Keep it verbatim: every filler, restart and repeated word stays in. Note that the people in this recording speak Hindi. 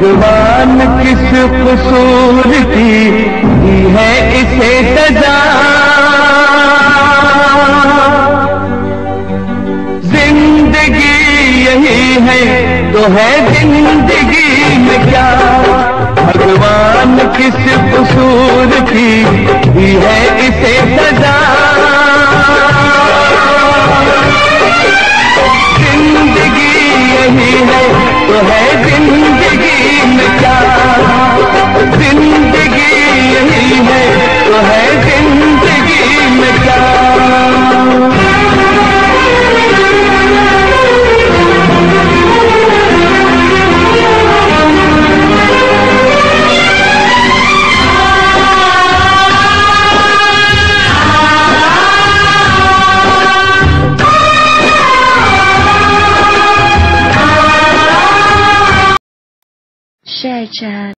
भगवान किस कसूर की दी है इसे सजा। जिंदगी यही है तो है जिंदगी में क्या, भगवान किस कसूर की दी है इसे सजा। जिंदगी यही है तो है जिंदगी में क्या, जिंदगी यही है तो है जिंदगी में क्या। Share chat.